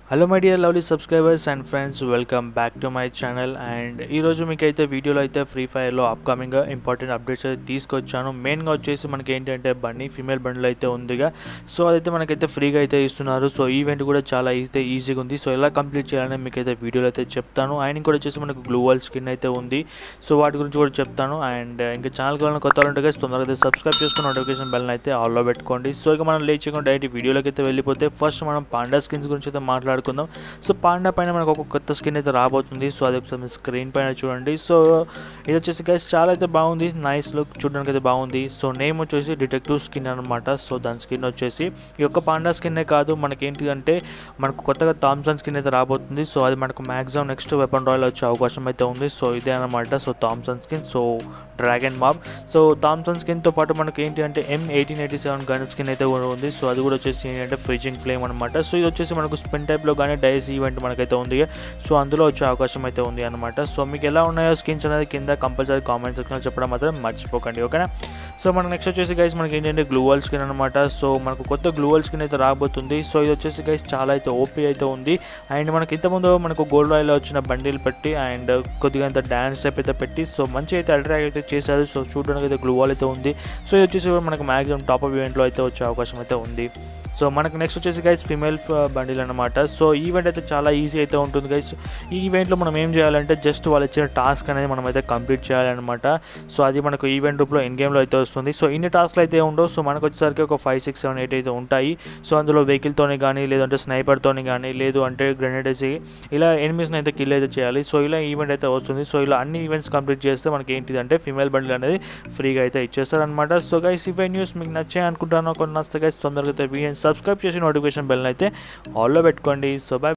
Hello my dear lovely subscribers and friends, welcome back to my channel. And ఈరోజు మీకైతే వీడియోలో అయితే free ఫైర్లో అప్కమింగ్ ఇంపార్టెంట్ అప్డేట్స్ అయితే తీసుకొచ్చాను. మెయిన్గా వచ్చేసి మనకి ఏంటంటే బన్నీ ఫీమేల్ బండిల్ అయితే ఉందిగా, సో అదైతే మనకైతే ఫ్రీగా అయితే ఇస్తున్నారు. సో ఈవెంట్ కూడా చాలా ఈజీగా ఉంది. సో ఎలా కంప్లీట్ చేయాలని మీకైతే వీడియోలో అయితే చెప్తాను. అండ్ కూడా వచ్చేసి మనకు గ్లూ వాల్ స్కిన్ అయితే ఉంది. సో వాటి గురించి కూడా చెప్తాను. అండ్ ఇంకా ఛానల్ కావాలని కొత్త ఉంటే గైస్ తొందరగా అయితే సబ్స్క్రైబ్ చేసుకుని నోటిఫికేషన్ బెల్ని అయితే ఆల్లో పెట్టుకోండి. సో ఇక మనం లేట్ చేయకుండా డైరెక్ట్ వీడియోలోకి అయితే వెళ్ళిపోతే ఫస్ట్ మనం పాండా స్కిన్స్ గురించి అయితే మాట్లాడుకుందాం. సో పాండా పైన మనకు ఒక కొత్త స్కిన్ అయితే రాబోతుంది. సో అది ఒకసారి స్క్రీన్ పైన చూడండి. సో ఇది వచ్చేసి గైస్ చాలా అయితే బాగుంది, నైస్ లుక్, చూడడానికి అయితే బాగుంది. సో నేమ్ వచ్చేసి డిటెక్టివ్ స్కిన్ అనమాట. సో దాని స్కిన్ వచ్చేసి ఈ యొక్క పాండా స్కిన్నే కాదు, మనకి ఏంటి అంటే మనకు కొత్తగా థామ్సన్ స్కిన్ అయితే రాబోతుంది. సో అది మనకు మ్యాక్సిమం నెక్స్ట్ వెపన్ రాయల్ వచ్చే అవకాశం అయితే ఉంది. సో ఇదే అనమాట. So Thomson skin, so dragon mob. So Thomson స్కిన్తో పాటు మనకి ఏంటి అంటే M1887 గన్ స్కిన్ అయితే కూడా ఉంది. సో అది కూడా వచ్చేసి ఏంటంటే ఫ్రీజింగ్ ఫ్లేమ్ అనమాట. సో ఇది వచ్చేసి మనకు స్పిన్ టైప్లో కానీ డైస్ ఈవెంట్ మనకైతే ఉంది. సో అందులో వచ్చే అవకాశం అయితే ఉంది అనమాట. సో మీకు ఎలా ఉన్నాయో స్కిన్స్ అనేది కింద కంపల్సరీ కామెంట్ సెక్షన్లో చెప్పడం మాత్రం మర్చిపోకండి, ఓకేనా. సో మనకు నెక్స్ట్ వచ్చేసి గైస్ మనకి ఏంటంటే గ్లూ వాల్ స్కిన్ అనమాట. సో మనకు కొత్త గ్లూ వాల్ స్కిన్ అయితే రాబోతుంది. సో ఇది వచ్చేసి గైస్ చాలా అయితే ఓపీ అయితే ఉంది. అండ్ మనకి ఇంతకుముందు మనకు గోల్డ్ రాయల్లో వచ్చిన బండిల్ పెట్టి అండ్ కొద్దిగా అంత డ్యాన్స్ టైప్ అయితే పెట్టి సో మంచి అయితే అట్రాక్ట్ అయితే చేశారు. సో చూడడానికి అయితే గ్లూ వాల్ అయితే ఉంది. సో ఇది వచ్చేసి మనకు మ్యాక్సిమం టాప్ అప్ ఈవెంట్లో అయితే వచ్చే అవకాశం అయితే ఉంది. సో మనకు నెక్స్ట్ వచ్చేసి గైస్ ఫీమేల్ బండిల్ అనమాట. సో ఈవెంట్ అయితే చాలా ఈజీ అయితే ఉంటుంది గైస్. ఈ ఈవెంట్లో మనం ఏం చేయాలంటే జస్ట్ వాళ్ళు ఇచ్చిన టాస్క్ అనేది మనం అయితే కంప్లీట్ చేయాలన్నమాట. సో అది మనకు ఈవెంట్ రూపంలో ఇన్ గేమ్లో అయితే వస్తుంది. సో ఇన్ని టాస్క్లు అయితే ఉండవు. సో మనకు వచ్చేసరికి ఒక 5, 6, 7, 8 అయితే ఉంటాయి. సో అందులో వెహికల్తోని కానీ లేదంటే స్నైపర్తోని కానీ లేదు అంటే గ్రెనేడ్ వేసి ఇలా ఎనిమిస్ని అయితే కిల్ అయితే చేయాలి. సో ఇలా ఈవెంట్ అయితే వస్తుంది. సో ఇలా అన్ని ఈవెంట్స్ కంప్లీట్ చేస్తే మనకి ఏంటిదంటే ఫీమేల్ బండిల్ అనేది ఫ్రీగా అయితే ఇచ్చేస్తారనమాట. సో గైస్ ఇవే న్యూస్ మీకు నచ్చాయి అనుకుంటాను. కొన్ని నచ్చితే గైస్ తొందరగా అయితే సబ్స్క్రైబ్ చేసి నోటిఫికేషన్ బెల్ అయితే ఆల్లో పెట్టుకోండి. So by.